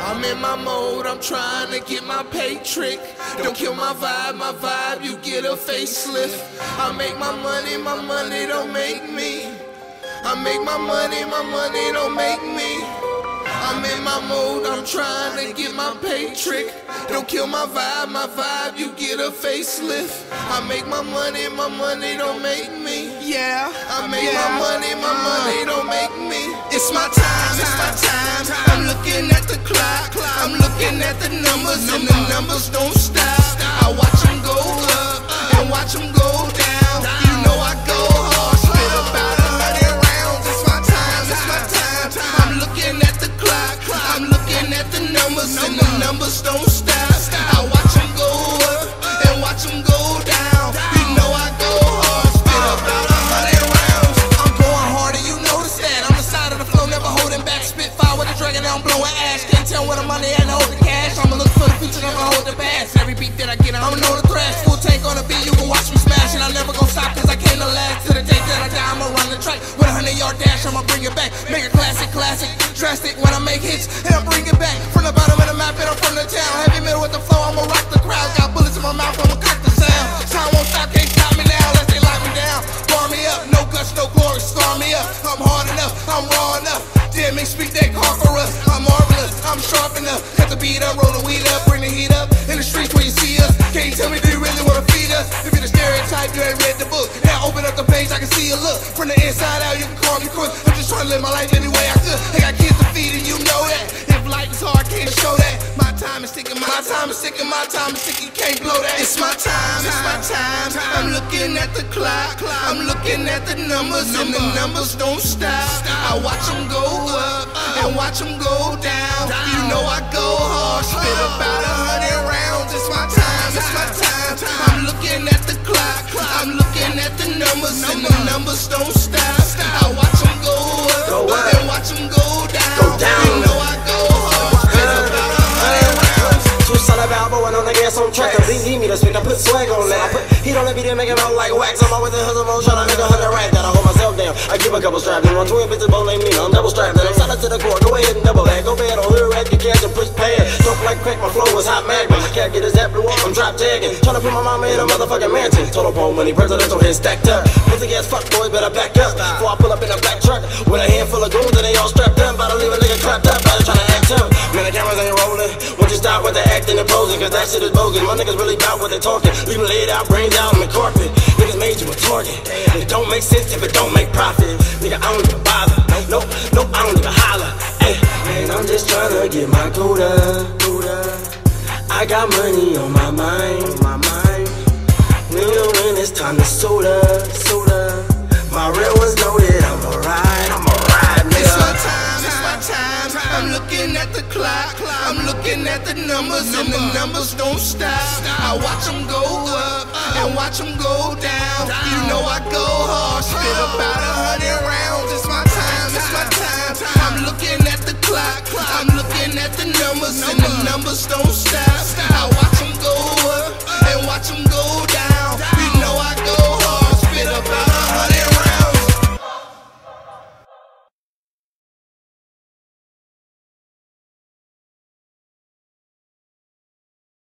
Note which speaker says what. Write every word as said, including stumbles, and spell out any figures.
Speaker 1: I'm in my mode, I'm trying to get my pay trick. Don't kill my vibe, my vibe, you get a facelift. I make my money, my money don't make me. I make my money, my money don't make me. I'm in my mode, I'm trying to get my pay trick. Don't kill my vibe, my vibe, you get a facelift. I make my money, my money don't make me. Yeah, I make yeah. my money, my money don't make me. It's my time, it's my time. I'm looking at the clock, I'm looking at the numbers, and the numbers don't stop. I watch them go up and watch them go down. You know I go hard, spit about a hundred rounds. It's my time, it's my time. I'm looking at the clock, I'm looking at the numbers, and the numbers don't stop. I watch them go up and watch them go down. You know I go hard, spit about a hundred rounds. I'm going harder, you notice that. On the side of the floor, never holding back. Spit fire with a dragon, now I'm blowing ash. Can't tell where the money and hold the cash. I'ma look for the future, never hold the past. Every beat that I get, I'ma know the thrash. Full tank on the beat, you can watch me smash. And I'm never gonna stop, cause I came to last. To the day that I die, I'ma run the track. With a hundred yard dash, I'ma bring it back. Make a classic, classic, drastic when I make hits. And I bring it back. From the bottom of the map, and I'm from the town. Heavy metal with the flow, I'ma rock the crowd. Got bullets in my mouth, I'ma cut the sound. Time won't stop, can't stop me now, unless they lock me down. Bar me up, no guts, no glory, scar me up. I'm hard enough, I'm raw enough. Damn, make speak that conqueror. I'm marvelous, I'm sharp enough. Cut the beat up, roll the weed up, bring the heat up. In the streets where you see us, can't you tell me do you really wanna feed us? If you're the stereotype, you ain't read the book. Now open up the page, I can see a look. From the inside out, you can call me crook. I'm just trying to live my life any way I could. I got kids to feed and you know that. If life is hard, can't show that. My time is ticking, my time is ticking, my time is ticking, you can't blow that. It's my time, it's my time. I'm looking at the clock, I'm looking at the numbers, and the numbers don't stop. I watch them go up and watch them go down. You know I go hard, spit about a hundred rounds. It's my time, it's my time. I'm looking at the clock, I'm looking at the numbers, and the numbers don't stop. I watch them go up and watch them go down. You know I go hard, spit about a hundred rounds.
Speaker 2: Two solid Balboa on the gas on track. They need me to speak, I put swag on that. I put heat on the beat and make it melt like wax. I'm always in hustle mode, trying to make a hundred racks. Gotta hold myself down. I give a couple straps. And one twin bitches both name me. I'm double strapped. And I'm solid to the core. Go ahead and double that. Go bad on hood rack, get cash and push pad. Talk like crack, my flow was hot magma. My cat get his app blew up, I'm drop tagging. Tryna put my mama in a motherfucking mansion. Total pole money, presidential head stacked up. Pussy ass fuck boys, better back up. Before I pull up in a black truck with a handful of goons and they all strapped up. About to leave a nigga clapped up. About to tryna act up. Man, the cameras ain't rolling. Won't you stop with the acting and posing? Cause that shit is bogus. My niggas really bout what they talking. Leave them laid out, brains out on the carpet. Niggas made you a target. It don't make sense if it don't make profit. Nigga, I don't even bother. No, no, I don't even holler. Ay, man, I'm just tryna get my quota. I got money on my mind. My mind. Nigga, when it's time to soda, soda. My real ones know that I'm alright. I'm alright, nigga.
Speaker 1: It's my time, it's my time. I'm looking at the clock, I'm looking at the numbers, and the numbers don't stop. I watch them go up and watch them go down. You know I go hard, spit about a hundred rounds. It's my time, it's my time. I'm looking at the clock, I'm looking at the numbers, and the numbers don't stop. I watch them go